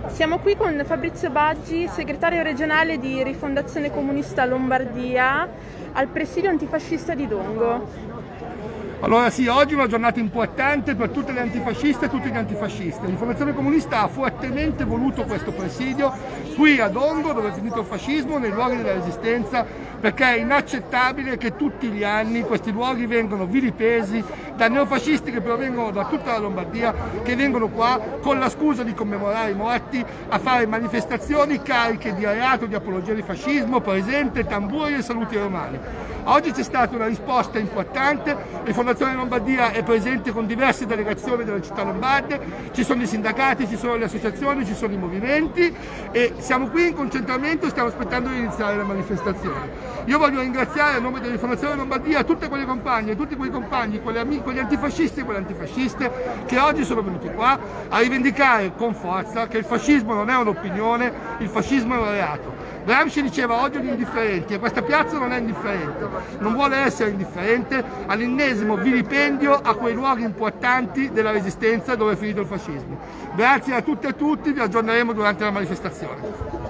Siamo qui con Fabrizio Baggi, segretario regionale di Rifondazione Comunista Lombardia, al presidio antifascista di Dongo. Allora sì, oggi è una giornata importante per tutte le antifasciste e tutti gli antifascisti. Rifondazione Comunista ha fortemente voluto questo presidio qui a Dongo, dove è finito il fascismo, nei luoghi della Resistenza, perché è inaccettabile che tutti gli anni questi luoghi vengano vilipesi da neofascisti che provengono da tutta la Lombardia, che vengono qua con la scusa di commemorare i morti a fare manifestazioni cariche di reato di apologia di fascismo, presente tamburi e saluti romani. Oggi c'è stata una risposta importante, Rifondazione Lombardia è presente con diverse delegazioni delle città lombarde, ci sono i sindacati, ci sono le associazioni, ci sono i movimenti e siamo qui in concentramento e stiamo aspettando di iniziare la manifestazione. Io voglio ringraziare a nome della Rifondazione Lombardia tutte quelle compagne e tutti quei compagni, quegli antifascisti e quelle antifasciste che oggi sono venuti qua a rivendicare con forza che il fascismo non è un'opinione, il fascismo è un reato. Gramsci diceva oggi gli indifferenti e questa piazza non è indifferente, non vuole essere indifferente all'ennesimo vilipendio a quei luoghi importanti della Resistenza dove è finito il fascismo. Grazie a tutte e a tutti, vi aggiorneremo durante la manifestazione.